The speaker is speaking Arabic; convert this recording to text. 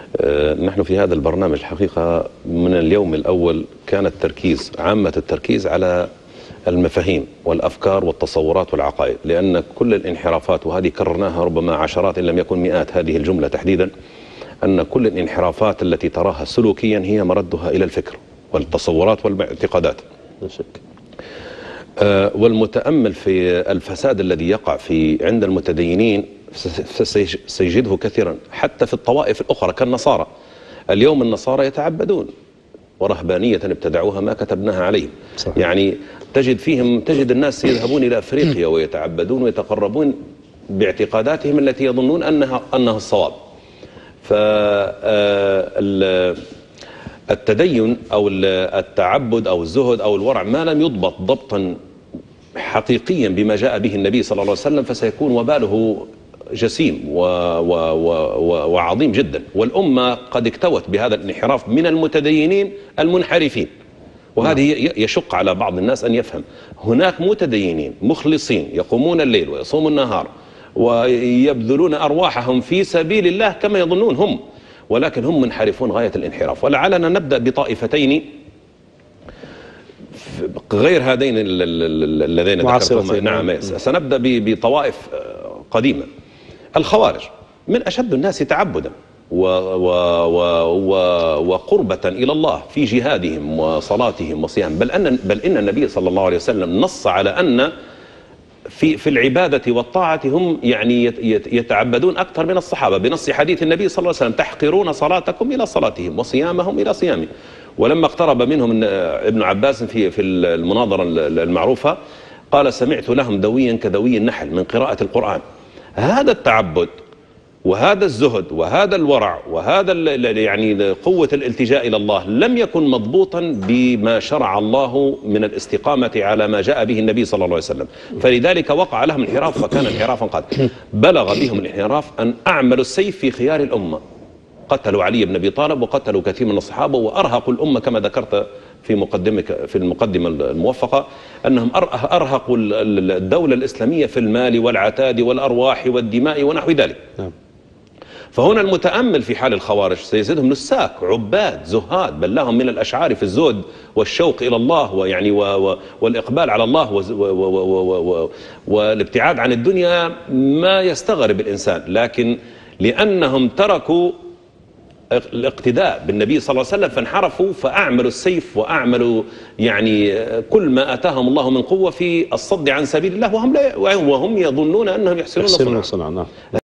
نحن في هذا البرنامج الحقيقة من اليوم الأول كان التركيز، عامة التركيز على المفاهيم والأفكار والتصورات والعقائد، لأن كل الانحرافات، وهذه كررناها ربما عشرات إن لم يكن مئات هذه الجملة تحديدا، أن كل الانحرافات التي تراها سلوكيا هي مردها إلى الفكر والتصورات والاعتقادات. لا شك. والمتأمل في الفساد الذي يقع عند المتدينين سيجده كثيرا حتى في الطوائف الأخرى كالنصارى. اليوم النصارى يتعبدون ورهبانية ابتدعوها ما كتبناها عليهم. صحيح. يعني تجد الناس يذهبون إلى أفريقيا ويتعبدون ويتقربون باعتقاداتهم التي يظنون أنها الصواب. فالتدين أو التعبد أو الزهد أو الورع ما لم يضبط ضبطا حقيقيا بما جاء به النبي صلى الله عليه وسلم فسيكون وباله جسيم وعظيم جدا. والأمة قد اكتوت بهذا الانحراف من المتدينين المنحرفين، وهذه يشق على بعض الناس أن يفهم. هناك متدينين مخلصين يقومون الليل ويصومون النهار ويبذلون أرواحهم في سبيل الله كما يظنون هم، ولكن هم منحرفون غاية الانحراف. ولعلنا نبدأ بطائفتين غير هذين اللذين ذكرتهم. نعم، سنبدأ بطوائف قديمة. الخوارج من أشد الناس تعبدا وقربة إلى الله في جهادهم وصلاتهم وصيام، بل إن النبي صلى الله عليه وسلم نص على أن في العبادة والطاعة هم يعني يتعبدون أكثر من الصحابة، بنص حديث النبي صلى الله عليه وسلم: تحقرون صلاتكم إلى صلاتهم وصيامهم إلى صيامهم. ولما اقترب منهم ابن عباس في المناظرة المعروفة قال: سمعت لهم دويا كدوي النحل من قراءة القرآن. هذا التعبد وهذا الزهد وهذا الورع وهذا يعني قوة الالتجاء إلى الله لم يكن مضبوطا بما شرع الله من الاستقامة على ما جاء به النبي صلى الله عليه وسلم، فلذلك وقع لهم انحراف فكان انحرافا قاتلا. بلغ بهم الانحراف أن أعملوا السيف في خيار الأمة، قتلوا علي بن أبي طالب وقتلوا كثير من الصحابة وأرهقوا الأمة كما ذكرت في المقدمة الموفقة، أنهم أرهقوا الدولة الإسلامية في المال والعتاد والأرواح والدماء ونحو ذلك. فهنا المتأمل في حال الخوارج سيزيدهم نساك، عباد، زهاد، بل لهم من الأشعار في الزهد والشوق إلى الله ويعني والإقبال على الله والابتعاد عن الدنيا ما يستغرب الإنسان، لكن لأنهم تركوا الاقتداء بالنبي صلى الله عليه وسلم فانحرفوا فأعملوا السيف وأعملوا يعني كل ما أتاهم الله من قوة في الصد عن سبيل الله وهم يظنون أنهم يحسنون صنعا.